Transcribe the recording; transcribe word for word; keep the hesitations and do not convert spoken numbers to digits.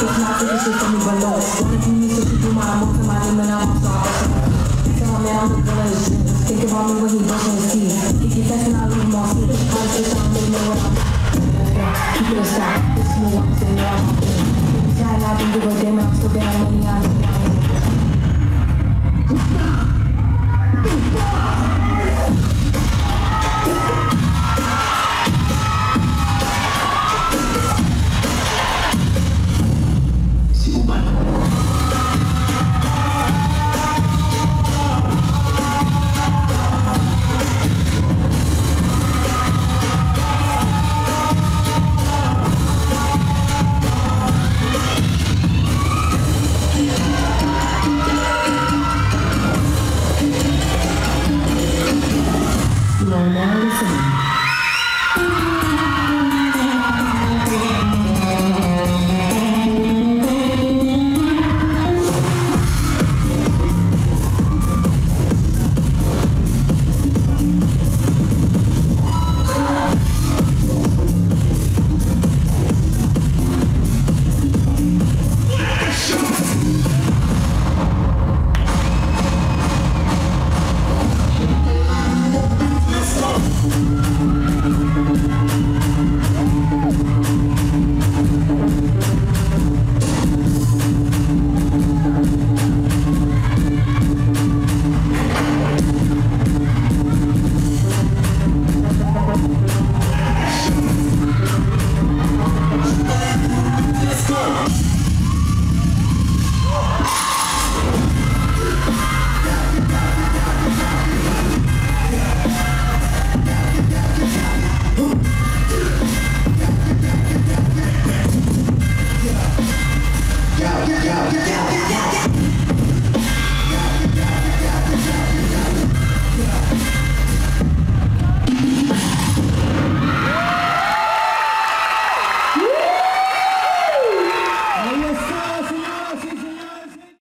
It's not the shit for me below. What if you used to keep your mind up to my name and I'm sorry. Tell me I'm the girl of shit. Think about me when he brushing his teeth. He keep texting, I leave him on sleep. I say something, they know what I'm doing. Keep it a stop. It's smooth, I'm saying, I'm saying. Try not to give a damn.